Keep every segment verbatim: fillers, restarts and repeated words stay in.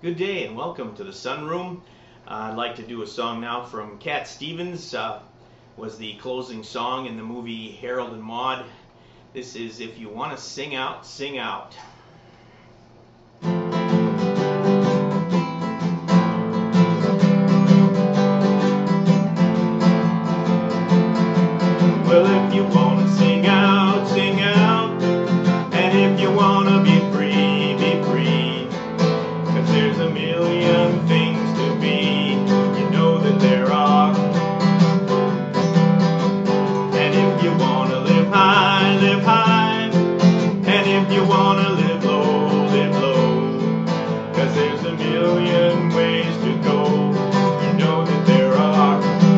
Good day and welcome to the Sunroom. Uh, I'd like to do a song now from Cat Stevens. Uh, was the closing song in the movie Harold and Maude. This is If You Want to Sing Out, Sing Out. Well, if you want to sing out, sing out. And if you want to be free, be free. 'Cause there's a million things to be, you know that there are. And if you want to live high, live high. And if you want to live low, live low. 'Cause there's a million ways to go, you know that there are.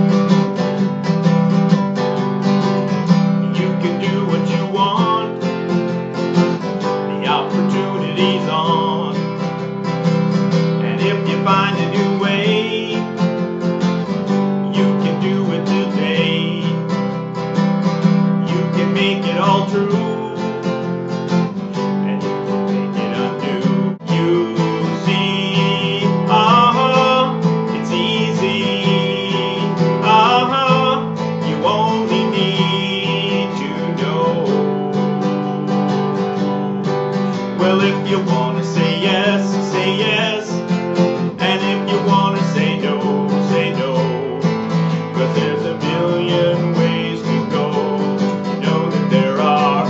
You can do what you want, the opportunity's on. And if you find a new way, you can do it today. You can make it all true, and you can make it undo. You see, uh-huh, it's easy, uh-huh, you only need to know. Well, if you want to say yes, say yes. And if you want to say no, say no. 'Cause there's a million ways to go, you know that there are.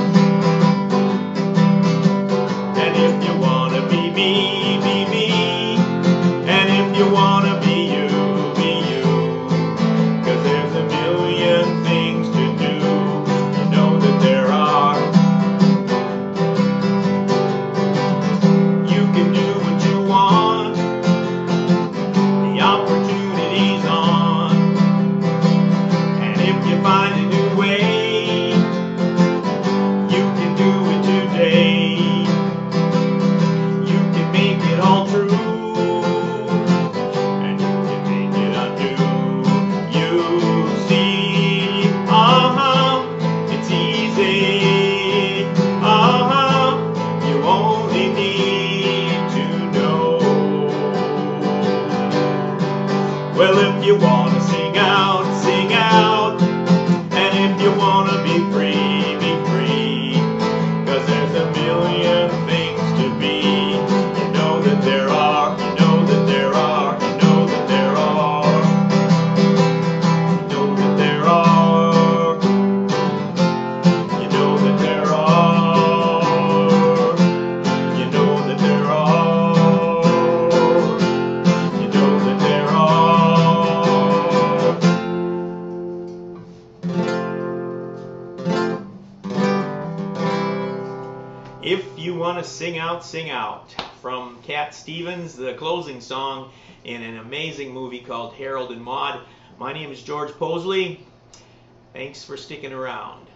And if you want to be me, be me. And if you want to be you, be you. 'Cause there's a million things to do, you know that there are. You can do what you want, the opportunity's on. And if you find a new way, you can do it today. You can make it all true, and you can make it undo. You see, uh-huh, it's easy, uh-huh, you only need to know. Well, if you want to sing out, sing out. And if you want to be free, be free. 'Cause there's a million things to be, you know that there are, you know that there are, you know that there are. You know that there are. You know that there are. You know that there are. You know that there are. If you want to sing out, sing out. From Cat Stevens, the closing song in an amazing movie called Harold and Maude. My name is George Possley. Thanks for sticking around.